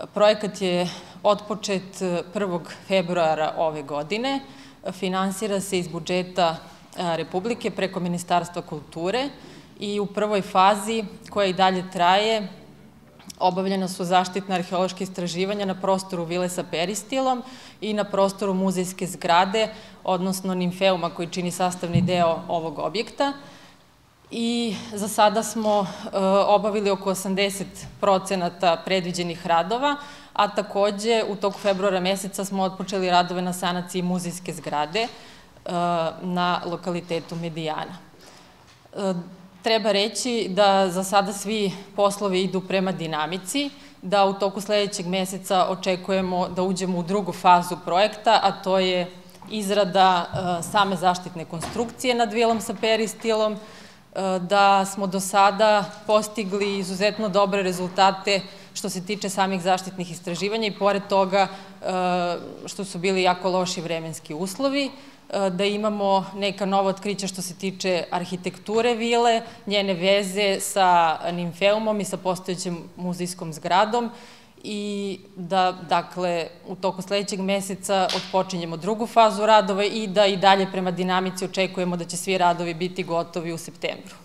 Projekat je otpočet 1. februara ove godine. Finansira se iz budžeta Republike preko Ministarstva kulture i u prvoj fazi, koja i dalje traje, obavljena su zaštitna arheološka istraživanja na prostoru vile sa peristilom i na prostoru muzejske zgrade, odnosno nimfeuma koji čini sastavni deo ovog objekta. I za sada smo obavili oko 80% predviđenih radova, a takođe u toku februara meseca smo otpočeli radove na sanaciji muzejske zgrade na lokalitetu Medijana. Treba reći da za sada svi poslovi idu prema dinamici, da u toku sledećeg meseca očekujemo da uđemo u drugu fazu projekta, a to je izrada same zaštitne konstrukcije nad vilom sa peristilom, da smo do sada postigli izuzetno dobre rezultate što se tiče samih zaštitnih istraživanja i pored toga što su bili jako loši vremenski uslovi, da imamo neka nova otkrića što se tiče arhitekture vile, njene veze sa nimfeumom i sa postojećem muzejskom zgradom i da, dakle, u toku sledećeg meseca otpočinjemo drugu fazu radova i da i dalje prema dinamici očekujemo da će svi radovi biti gotovi u septembru.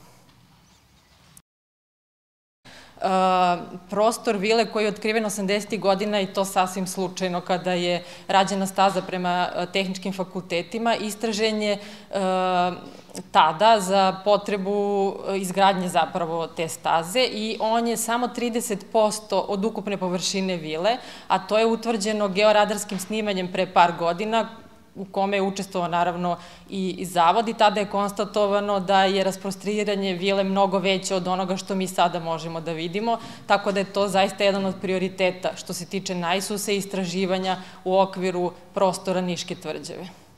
Prostor vile koji je otkriven 80. godina i to sasvim slučajno kada je rađena staza prema tehničkim fakultetima, istražen je tada za potrebu izgradnje zapravo te staze i on je samo 30% od ukupne površine vile, a to je utvrđeno georadarskim snimanjem pre par godina, u kome je učestvovao naravno i zavod i tada je konstatovano da je rasprostriranje vile mnogo veće od onoga što mi sada možemo da vidimo, tako da je to zaista jedan od prioriteta što se tiče najsuse istraživanja u okviru prostora Niške tvrđave.